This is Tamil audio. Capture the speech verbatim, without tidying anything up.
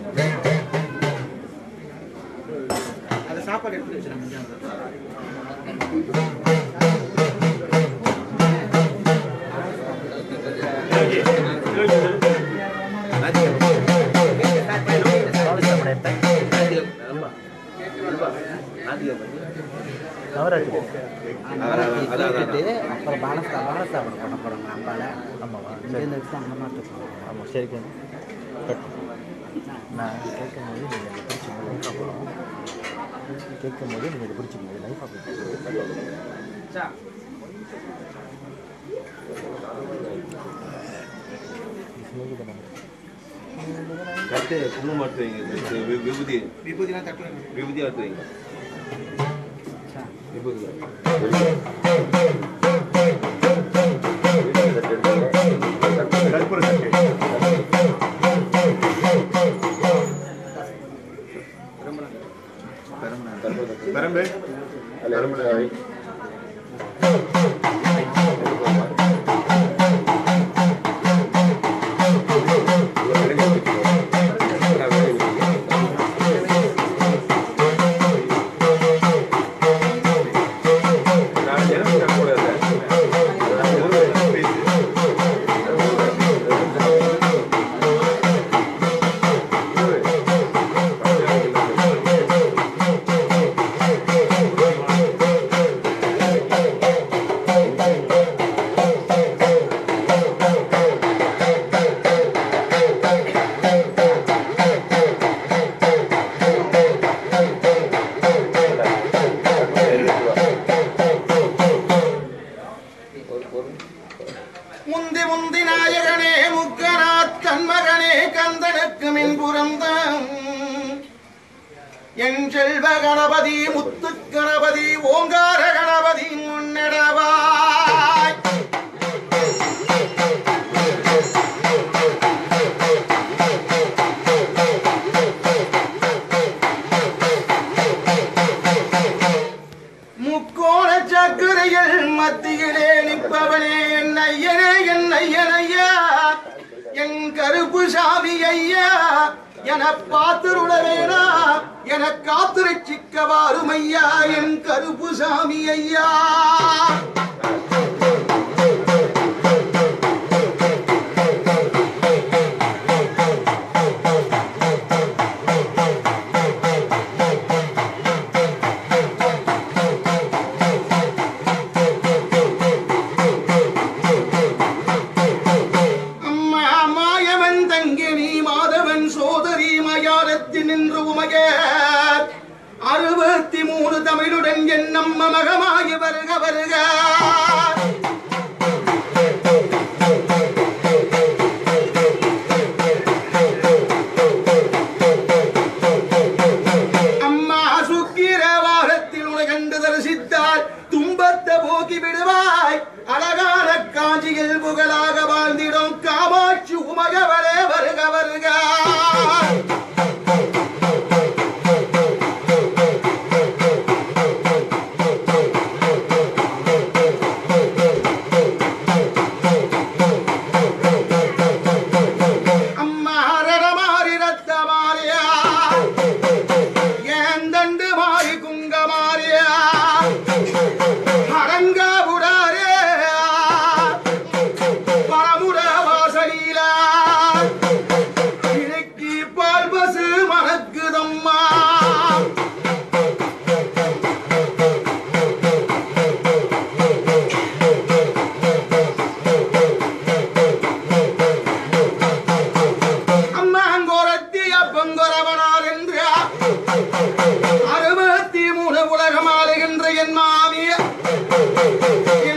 அது சாப்பாடு எடுத்து வச்சிருக்காங்க. அப்புறம் பாலஸ்தா பாலஸ்தாபனம் பண்ண போகிறாங்க அம்பால. ஆமாவா? இங்கேருந்து வச்சு அங்கே மாற்றிருக்கோம். ஆமாம் சரிங்க. நான் கேட்கும்போது நீங்கள் இதை பிடிச்சிங்க லைஃபாக போகிறோம். கேட்கும்போது நீங்கள் இதை பிடிச்சிங்க லைஃபாக போகிறோம். தட்டு குணு மாட்டுவீங்க. விபூதி விபூதிலாம் தட்டு விபூதி ஆட்டுவீங்க. விபூதி கற்பூர தட்டு பெரம்பு பெரம்பு முந்தி முந்தி நாயகனே முக்கநாத் கண்மகனே கந்தனுக்கு மின்புறந்தான் என் செல்வ கணபதி முத்து கணபதி ஓங்கார கணபதி முன்னடவாய் முக்கோண சக்கரையில் மத்தியிலே நிற்பவனே என் ஐயனே என் ஐயனையா என் கருப்பு சாமி ஐயா என பாத்துருளவேனா என காத்துரட்சிக்க வாரும் ஐயா என் கருப்பு சாமி ஐயா அறுபத்தி மூணு தமிழுடன் என் நம்ம மகமாகி வருக வருக அம்மா சுக்கிர வாரத்தில் உன கண்டு தரிசித்தால் துன்பத்தை போக்கி விடுவாய் அழகான காஞ்சியில் புகழாக வாழ்ந்திடும் காமாட்சி உமகவரே வருக வருக அறுபத்தி மூணு உலகம் ஆளுகின்ற என் மாமிய